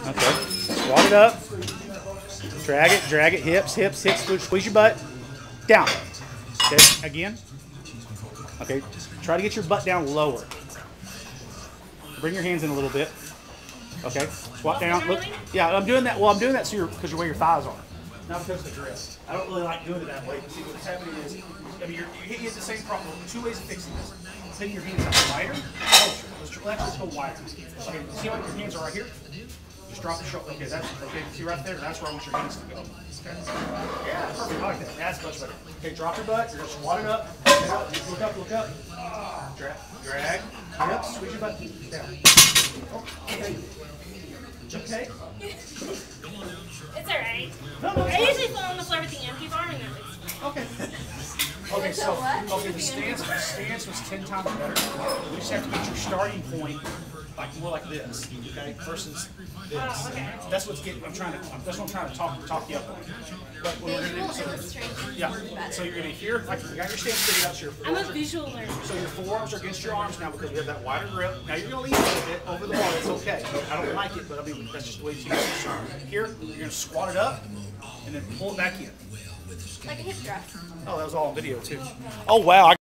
Okay. Squat it up. Drag it. Hips, squeeze your butt. Down. Okay, again. Okay, try to get your butt down lower. Bring your hands in a little bit. Okay, squat down. Look, yeah, I'm doing that. Well, I'm doing that so because you're where your thighs are, not because of the grip. I don't really like doing it that way. See, what's happening is, I mean, you're hitting the same problem. Two ways of fixing this: hitting your hands out wider, closer. Let's go wider. Okay, see how your hands are right here? Just drop the shoulder. Okay, that's okay. See right there? That's where I want your hands to go. Okay. Yeah, perfect. I like that. That's much better. Okay, drop your butt. You're gonna squat it up. Look up. Drag. Yep. Squeeze your butt down. Okay. Okay. It's alright. No, I usually fall on the floor with the empty bar and that makes sense. Okay. Okay, so the stance was 10 times better. You just have to get your starting point like more like this, okay, versus this. Oh, okay. That's what's getting. That's what I'm trying to talk you up on. But what we're gonna do, yeah. So you're gonna hear like you got your stance figured out. So your I'm a visual learner. So your forearms are against your arms now because you have that wider grip. Now you're gonna lean a little bit over the bar. It's okay. I don't like it, but I mean that's just the way it's used. Here, you're gonna squat it up and then pull it back in. Like a hip thrust. Oh, that was all on video too. Oh wow.